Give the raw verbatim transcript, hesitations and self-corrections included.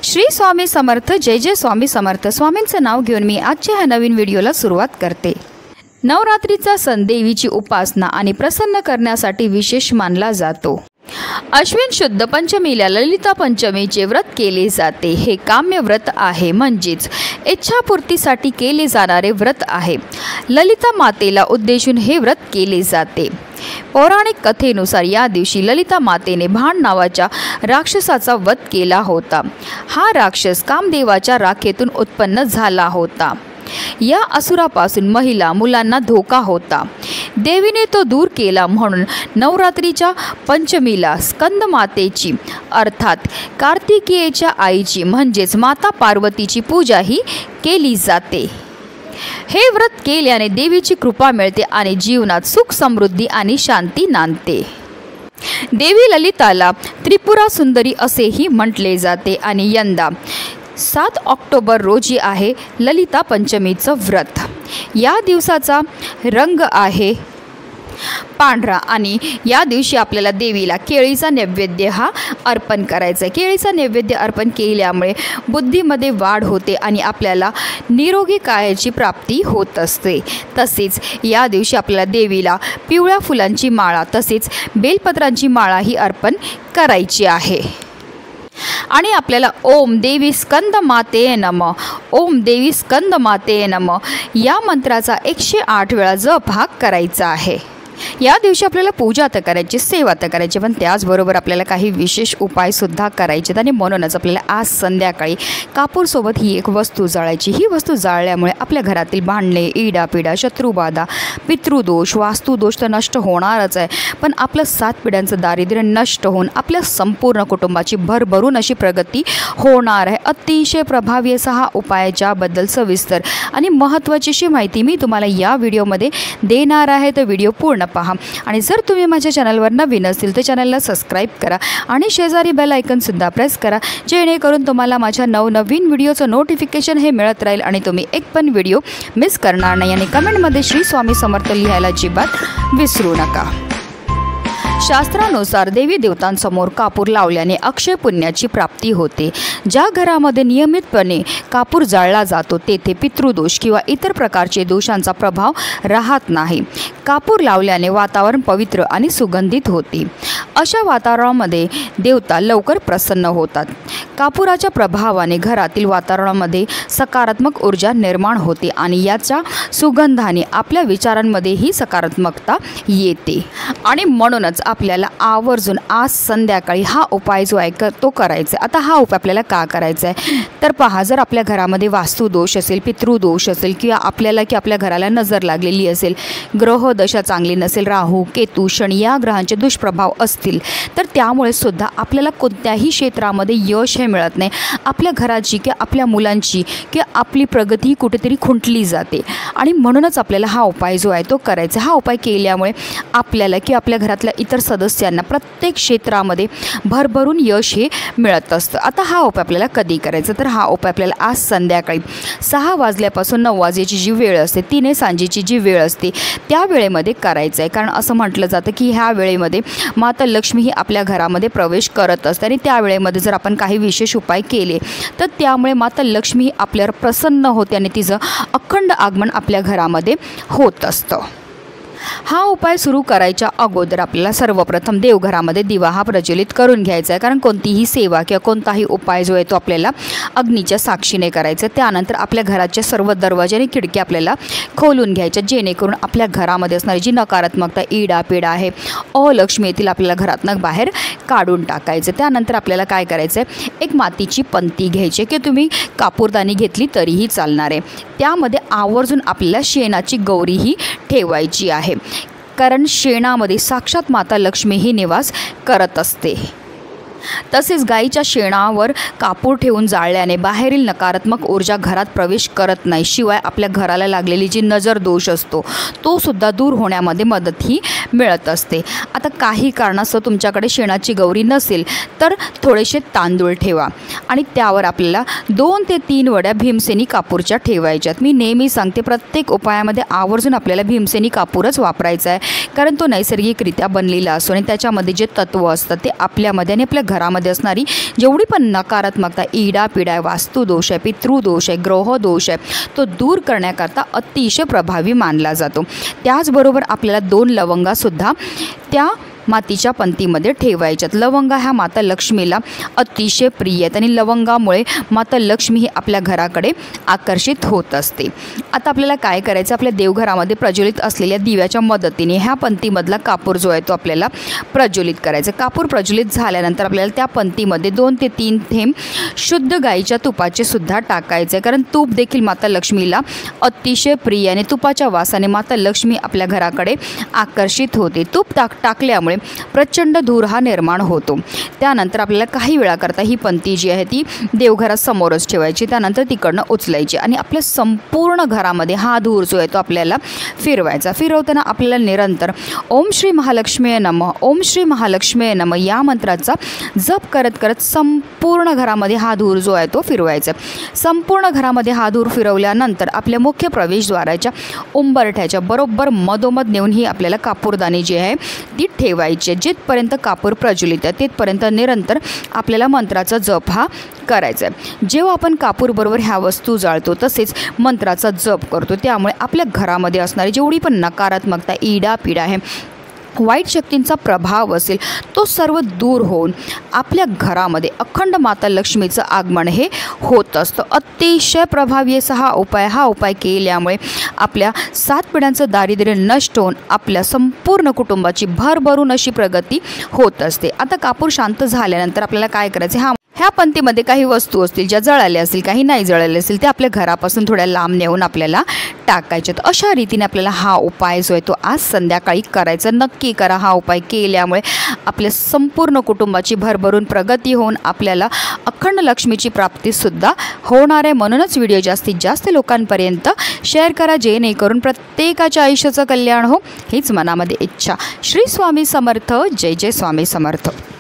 श्री स्वामी समर्थ। जय जय स्वामी समर्थ। स्वामींचं नाव घेऊन मी आजच्या ह्या नवीन व्हिडिओला सुरुवात करते। नवरात्रीचा सण देवीची उपासना आणि प्रसन्न करण्यासाठी विशेष मानला जातो। अश्विन शुद्ध पंचमीला ललिता पंचमीचे व्रत केले जाते। हे काम्य व्रत आहे, म्हणजेच इच्छापूर्तीसाठी केले जाणारे व्रत आहे। ललिता मातेला उद्देशून हे व्रत केले जाते। पौराणिक कथेनुसार या दिवशी ललिता मातेने भाण नावाच्या राक्षसाचा वध केला होता। हा राक्षस कामदेवाच्या राखेतून उत्पन्न झाला होता। या असुरापासून महिला मुलांना धोका होता। देवीने तो दूर केला म्हणून नवरात्रीच्या पंचमीला स्कंदमातेची अर्थात कार्तिकेयच्या आईची म्हणजेच माता पार्वतीची पूजाही केली जाते। हे व्रत केल्याने देवीची कृपा मिळते आणि जीवनात सुख समृद्धी आणि शांती नांदते। देवी ललिताला त्रिपुरा सुंदरी असेही म्हटले जाते आणि यंदा सात ऑक्टोबर रोजी आहे ललिता पंचमीचं व्रत। या दिवसाचा रंग आहे पांढरा आणि या दिवशी आपल्याला देवीला केळीचा नैवेद्य हा अर्पण करायचा आहे। केळीचा नैवेद्य अर्पण केल्यामुळे बुद्धीमध्ये वाढ होते आणि आपल्याला निरोगी कायाची प्राप्ती होत असते। तसेच या दिवशी आपल्याला देवीला पिवळ्या फुलांची माळा तसेच बेलपत्रांची माळाही अर्पण करायची आहे। आणि आपल्याला ओम देवी स्कंद माते नमः, ओम देवी स्कंद माते नमः या मंत्राचा एकशे आठ वेळा जप हा करायचा आहे। या दिवशी आपल्याला पूजा तर करायची, सेवा तर करायची, पण त्याचबरोबर आपल्याला काही विशेष उपायसुद्धा करायचे आणि म्हणूनच आपल्याला आज संध्याकाळी कापूरसोबत ही एक वस्तू जाळायची। ही वस्तू जाळल्यामुळे आपल्या घरातील भांडणे, इडापिडा, शत्रुबाधा, पितृदोष, वास्तुदोष तर नष्ट होणारच आहे, पण आपलं सात पिढ्यांचं दारिद्र्य नष्ट होऊन आपल्या संपूर्ण कुटुंबाची भरभरून अशी प्रगती होणार आहे। अतिशय प्रभावी असा हा उपाय, ज्याबद्दल सविस्तर आणि महत्त्वाची अशी माहिती मी तुम्हाला या व्हिडिओमध्ये देणार आहे। तर व्हिडिओ पूर्ण पहा आणि जर तुम्ही माझ्या चॅनलवर नवीन असतील तर चॅनलला सबस्क्राईब करा आणि शेजारी बेल आयकॉनसुद्धा प्रेस करा, जेणेकरून तुम्हाला माझ्या नवनवीन व्हिडिओचं नोटिफिकेशन हे मिळत राहील आणि तुम्ही एक पण व्हिडिओ मिस करणार नाही। आणि कमेंटमध्ये श्री स्वामी समर्थ लिहायला अजिबात विसरू नका। शास्त्रानुसार देवी देवतांसमोर कापूर लावल्याने अक्षय पुण्याची प्राप्ती होते। ज्या घरामध्ये नियमितपणे कापूर जाळला जातो तेथे पितृदोष किंवा इतर प्रकारचे दोषांचा प्रभाव राहत नाही। कापूर लावल्याने वातावरण पवित्र आणि सुगंधित होते। अशा वातावरणामध्ये देवता लवकर प्रसन्न होतात। कापुराच्या प्रभावाने घरातील वातावरणामध्ये सकारात्मक ऊर्जा निर्माण होते आणि याच्या सुगंधाने आपल्या विचारांमध्येही सकारात्मकता येते। आणि म्हणूनच आपल्याला आवर्जून आज संध्याकाळी हा उपाय जो आहे तो करायचा आहे। आता हा उपाय आपल्याला का करायचा आहे तर पहा, जर आपल्या घरामध्ये वास्तुदोष असेल, पितृदोष असेल किंवा आपल्याला की आपल्या घराला नजर लागलेली असेल, ग्रहदशा चांगली नसेल, राहू केतू शनी या ग्रहांचे दुष्प्रभाव असतील तर त्यामुळे सुद्धा आपल्याला कोणत्याही क्षेत्रामध्ये यश हे मिळत नाही। आपल्या घराची किंवा आपल्या मुलांची किंवा आपली प्रगती कुठेतरी खुंटली जाते आणि म्हणूनच आपल्याला हा उपाय जो आहे तो करायचा। हा उपाय केल्यामुळे आपल्याला किंवा आपल्या घरातल्या इतर सदस्यांना प्रत्येक क्षेत्रामध्ये भरभरून यश हे मिळत असतं। आता हा उपाय आपल्याला कधी करायचा तर हा उपाय आपल्याला आज संध्याकाळी सहा वाजल्यापासून नऊ वाजेची जी वेळ असते, तिने सांजेची जी वेळ असते त्या वेळेमध्ये करायचं आहे। कारण असं म्हटलं जातं की ह्या वेळेमध्ये माता लक्ष्मी ही आपल्या घरामध्ये प्रवेश करत असते आणि त्या वेळेमध्ये जर आपण काही विशेष उपाय केले तर त्यामुळे माता लक्ष्मी ही आपल्यावर प्रसन्न होते आणि तिचं अखंड आगमन आपल्या घरामध्ये होत असतं। हा उपाय सुरू करायच्या अगोदर आपल्याला सर्वप्रथम देवघरामध्ये दिवा हा प्रज्वलित करून घ्यायचा आहे। कारण कोणतीही सेवा किंवा कोणताही उपाय जो आहे तो आपल्याला अग्नीच्या साक्षीने करायचा। त्यानंतर आपल्या घराच्या सर्व दरवाजे आणि खिडकी आपल्याला खोलून घ्यायच्या, जेणेकरून आपल्या घरामध्ये असणारी जी नकारात्मकता, इडा पिडा आहे, अलक्ष्मी येथील आपल्याला घरातनं बाहेर काढून टाकायचं। त्यानंतर आपल्याला काय करायचं आहे, एक मातीची पंती घ्यायची की तुम्ही कापूरदानी घेतली तरीही चालणार आहे। त्यामध्ये आवर्जून आपल्याला शेणाची गौरीही ठेवायची आहे, कारण शेणामध्ये साक्षात माता लक्ष्मी ही निवास करत असते। तसेच गाईच्या शेणावर कापूर ठेवून जाळल्याने बाहेरील नकारात्मक ऊर्जा घरात प्रवेश करत नाही, शिवाय आपल्या घराला लागलेली जी नजर दोष असतो तो सुद्धा दूर होण्यामध्ये मदतही मिळत असते। आता काही कारणास्तव तुमच्याकडे शेणाची गौरी नसेल तर थोडेसे तांदूळ ठेवा आणि त्यावर आपल्याला दोन ते तीन वड्या भीमसेनी कापूरच्या ठेवायच्यात। मी नेहमी सांगते प्रत्येक उपायामध्ये आवर्जून आपल्याला भीमसेनी कापूरच वापरायचा आहे, कारण तो नैसर्गिकरित्या बनलेला असतो आणि त्याच्यामध्ये जे तत्व असतात ते आपल्यामध्ये आणि आपल्या घरामध्ये असणारी जेवढी पण नकारात्मकता, इडापिडा, वास्तुदोष आहे, पितृदोष आहे, ग्रहदोष आहे, तो दूर करण्याकरता अतिशय प्रभावी मानला जातो। त्याचबरोबर आपल्याला दोन लवंगासुद्धा त्या मातीच्या पंतीमध्ये ठेवायच्यात। लवंगा ह्या माता लक्ष्मीला अतिशय प्रिय आहेत आणि लवंगामुळे माता लक्ष्मी ही आपल्या घराकडे आकर्षित होत असते। आता आपल्याला काय करायचं, आपल्या देवघरामध्ये प्रज्वलित असलेल्या दिव्याच्या मदतीने ह्या पंतीमधला कापूर जो आहे तो आपल्याला प्रज्वलित करायचा। कापूर प्रज्वलित झाल्यानंतर आपल्याला त्या पंतीमध्ये दोन ते तीन थेंब शुद्ध गाईच्या तुपाचे सुद्धा टाकायचे, कारण तूप देखील माता लक्ष्मीला अतिशय प्रिय आणि तुपाच्या वासाने माता लक्ष्मी आपल्या घराकडे आकर्षित होते। तूप टाक टाकल्यामुळे प्रचंड धूर हा निर्माण होतो। त्यानंतर आपल्याला काही वेळाकरता ही पंती जी आहे ती देवघरासमोरच ठेवायची, त्यानंतर तिकडनं उचलायची आणि आपल्या संपूर्ण घरामध्ये हा धूर जो आहे तो आपल्याला फिरवायचा। फिरवताना आपल्याला निरंतर ओम श्री महालक्ष्मी नमः, ओम श्री महालक्ष्मी नमः या मंत्राचा जप करत करत संपूर्ण घरामध्ये हा धूर जो आहे तो फिरवायचा। संपूर्ण घरामध्ये हा धूर फिरवल्यानंतर आपल्या मुख्य प्रवेशद्वाराच्या उंबरठ्याच्या बरोबर मधोमध नेऊन ही आपल्याला कापूरदानी जी आहे ती ठेवायची। जिथपर्यंत कापूर प्रज्वलित आहे तिथपर्यंत निरंतर आपल्याला मंत्राचा जप हा करायचा आहे। जेव्हा आपण कापूर बरोबर ह्या वस्तू जाळतो तसेच मंत्राचा जप करतो, त्यामुळे आपल्या घरामध्ये असणारी जेवढी पण नकारात्मकता, इडापिडा आहे, वाईट शक्तींचा प्रभाव असेल तो सर्व दूर होऊन आपल्या घरामध्ये अखंड माता लक्ष्मीचं आगमन हे होत असतं। अतिशय प्रभावी असा हा उपाय हा उपाय केल्यामुळे आपल्या सात पिढ्यांचं दारिद्र्य नष्ट होऊन आपल्या संपूर्ण कुटुंबाची भरभरून अशी प्रगती होत असते। आता कापूर शांत झाल्यानंतर आपल्याला काय करायचं, हा ह्या पंतीमध्ये काही वस्तू असतील ज्या जळाल्या असतील, काही नाही जळाल्या असतील, ते आपल्या घरापासून थोड्या लांब नेऊन आपल्याला टाकायच्यात। अशा रीतीने आपल्याला हा उपाय जो आहे तो आज संध्याकाळी करायचा। नक्की करा, हा उपाय केल्यामुळे आपल्या संपूर्ण कुटुंबाची भरभरून प्रगती होऊन आपल्याला अखंड लक्ष्मीची प्राप्तीसुद्धा होणार आहे। म्हणूनच व्हिडिओ जास्तीत जास्त लोकांपर्यंत शेअर करा, जेणेकरून प्रत्येकाच्या आयुष्याचं कल्याण हो, हीच मनामध्ये इच्छा। श्री स्वामी समर्थ, जय जय स्वामी समर्थ।